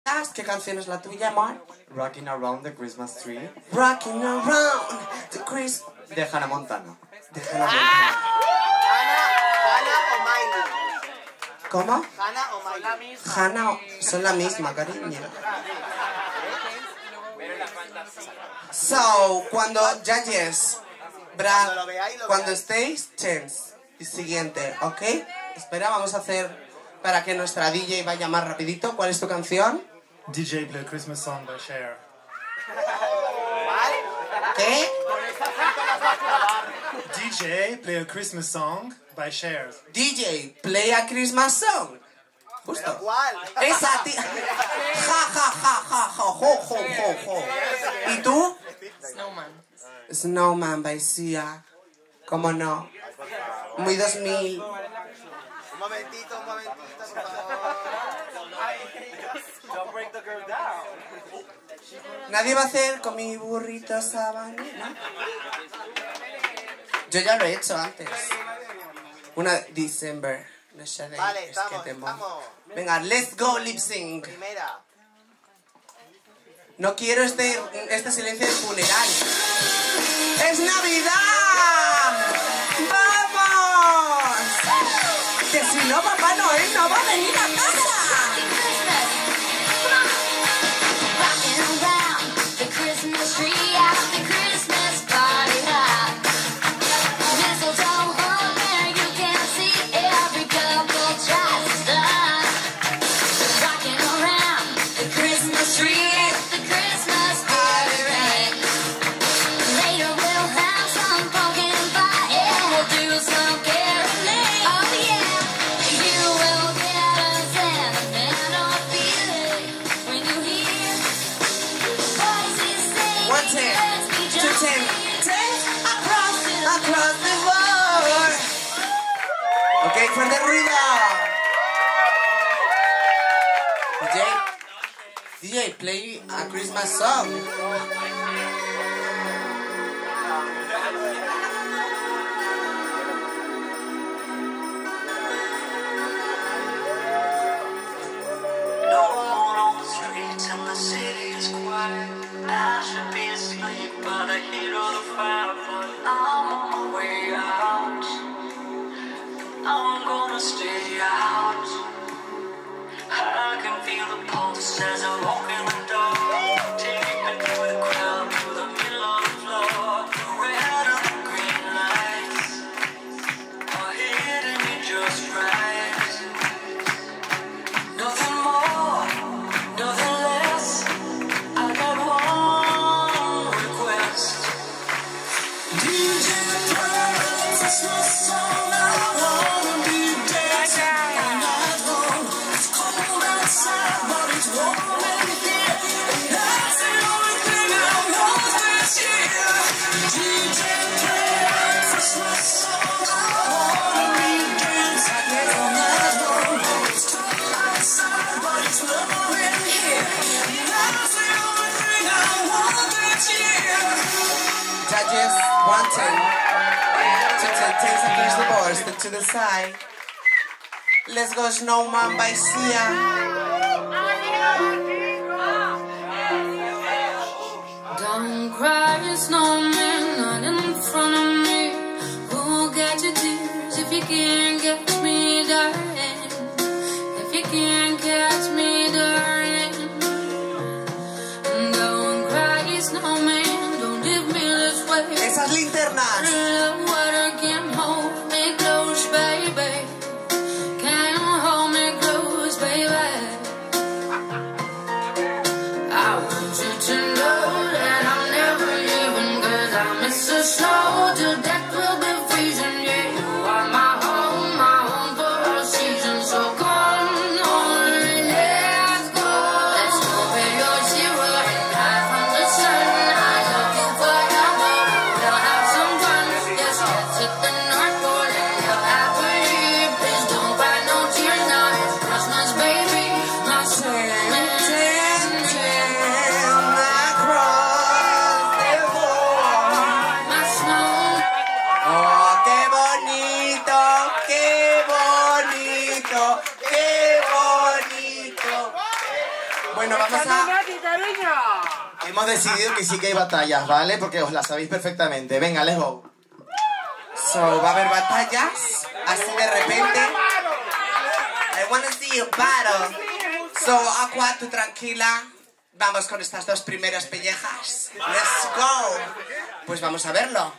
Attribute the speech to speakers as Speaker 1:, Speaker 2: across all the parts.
Speaker 1: ¿Qué canción es la tuya, amor?
Speaker 2: Rocking Around the Christmas Tree.
Speaker 1: Rocking Around the Christmas...
Speaker 2: De Hannah Montana.
Speaker 1: De Hannah Montana.
Speaker 3: Hannah o Miley.
Speaker 1: ¿Cómo?
Speaker 3: Hannah o Miley.
Speaker 1: Hannah, son la misma, cariño. So, cuando judges, cuando estéis, chance. Y siguiente, ¿ok? Espera, vamos a hacer para que nuestra DJ vaya más rapidito. ¿Cuál es tu canción?
Speaker 4: DJ Play a Christmas Song by Cher.
Speaker 1: ¿Qué?
Speaker 4: DJ Play a Christmas Song by Cher.
Speaker 1: DJ, play a Christmas song. Justo.
Speaker 3: ¿Cuál?
Speaker 1: Esa tía. Ja, ja, ja, ja, ja, jo, jo, jo, jo. ¿Y tú?
Speaker 5: Snowman.
Speaker 1: Snowman by Sia. ¿Cómo no? Muy 2000.
Speaker 3: Un momentito, por favor. Don't break the girl down.
Speaker 1: Nadie va a hacer con mi burrito sabanero, ¿no? Yo ya lo he hecho antes. Una December. No sé de
Speaker 3: Vale,
Speaker 1: es que
Speaker 3: estamos.
Speaker 1: Venga, let's go Lipsync.
Speaker 3: Primera.
Speaker 1: No quiero este silencio de funeral. ¡Es Navidad! ¡Vamos! Que si no, Papá Noel no va a venir a casa. Ok, fuerte ruido. DJ, play a Christmas song.
Speaker 6: No one on the streets and the city is quiet. I should be asleep, but I hear all the fire. I'm on my way out. I'm gonna stay out. I can feel the pulse as I walk in the door. Take me through the crowd, to the middle of the floor. The red and the green lights are hitting me just right. Nothing more, nothing less. I got one request. DJ, play a Christmas song. I wanna be dancing all night long. It's cold outside, but it's warm in here, and that's the only thing I want this year. DJ, play a Christmas song. I wanna be dancing all night long. It's cold outside, but it's warm in here, and that's the only thing I want this year.
Speaker 1: Judges, 110. 10 seconds the ball, step to the side. Let's go Snowman by Sia.
Speaker 5: Don't cry, snowman, not in front of me. Who'll get your tears if you can't catch me, darling? If you can't catch me, darling. Don't cry, snowman, don't leave me this way.
Speaker 1: Esas linternas.
Speaker 5: Love water can hold me close, baby. Can hold me close, baby. I want you to know that I'm never leaving, 'cause I miss the snow till death will be freezing. Yeah, you are my home for all seasons. So come on, let's go. Let's go where you're zero and hide from the sun. I love you forever. We'll have some fun. Yes, let's hit the North Pole and live happily. Please don't cry no tears now. It's Christmas, baby. My snowman.
Speaker 1: Across the board.
Speaker 5: My snowman.
Speaker 1: vamos a...
Speaker 3: Anunnaki, cariño!
Speaker 2: Hemos decidido que sí que hay batallas, ¿vale? Porque os las sabéis perfectamente. Venga, let's go.
Speaker 1: So, va a haber batallas, así de repente. I wanna see you battle. So, Aqua, tú tranquila. Vamos con estas dos primeras pellejas. Let's go. Pues vamos a verlo.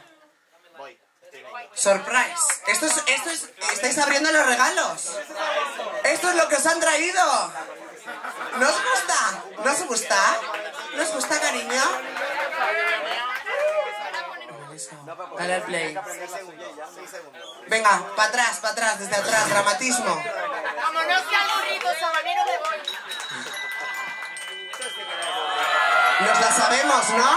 Speaker 1: Surprise. Esto es, estáis abriendo los regalos. Esto es lo que os han traído. ¿No os gusta? ¿No os gusta? ¿No os gusta, cariño? Dale al play. Venga, para atrás, desde atrás, dramatismo.
Speaker 7: Como no sea burrito sabanero, me voy.
Speaker 1: Nos la sabemos, ¿no?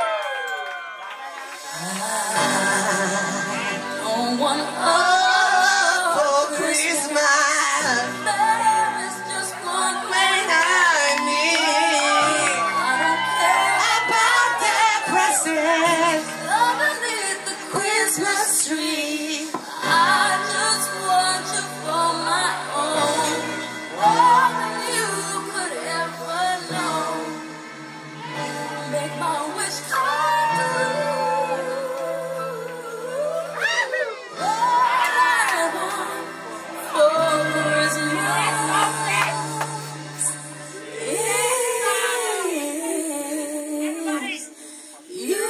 Speaker 1: For Christmas,
Speaker 5: There is just one
Speaker 1: when I need about the presents
Speaker 5: underneath the Christmas tree. I just want you for my own. More than you could ever know. Make my wish come true. All I want for Christmas is you.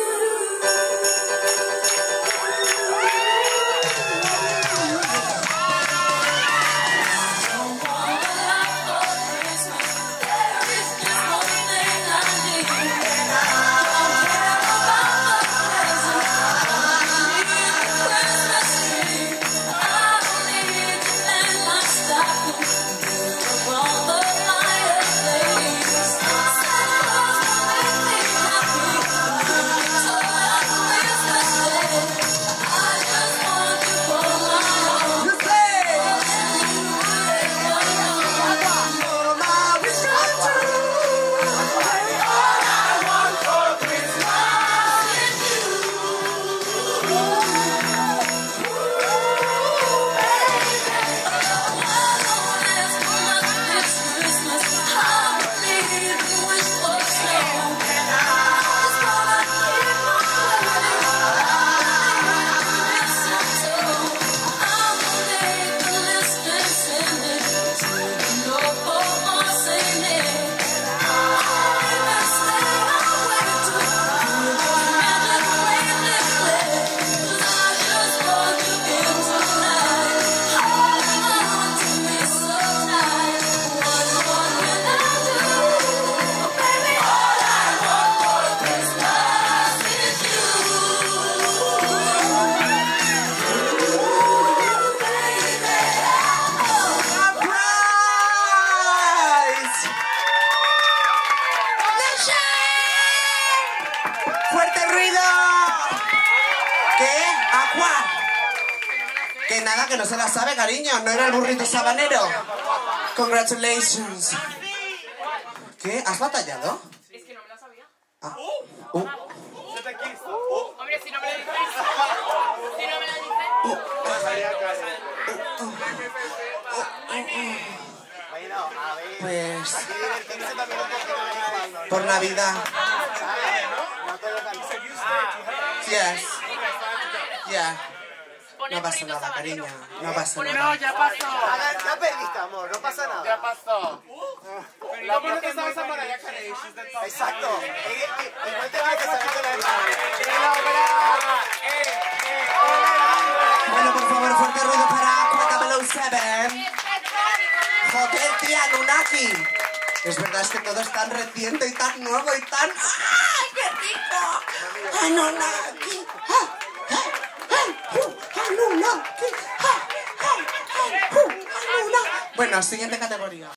Speaker 1: Surprise. ¡Fuerte ruido! ¿Qué? Aqua. Que nada, que no se la sabe, cariño. No era el burrito sabanero. Congratulations. ¿Qué? ¿Has batallado?
Speaker 7: Es que no me la sabía.
Speaker 1: Ah.
Speaker 7: Hombre, si no me la dices. Si no me la dices.
Speaker 3: Bueno, a ver.
Speaker 1: Pues
Speaker 3: Aquí divertirse también un poquito más.
Speaker 1: por Navidad.
Speaker 3: No todo tan...
Speaker 1: Yes. Yeah. No pasa nada, cariño. No pasa nada.
Speaker 3: Ya perdiste, amor, no pasa nada. Ya pasó. ¿Cómo no te sabes a Mariah Carey? Exacto. Igual te vas a saber que la
Speaker 1: Bueno, por favor, fuerte ruido para Aqua 007. Joder, tía, Anunnaki. Es verdad, es que todo es tan reciente y tan nuevo y tan... ¡Ay, qué rico! Anunnaki. Anunnaki. Anunnaki. Bueno, siguiente categoría.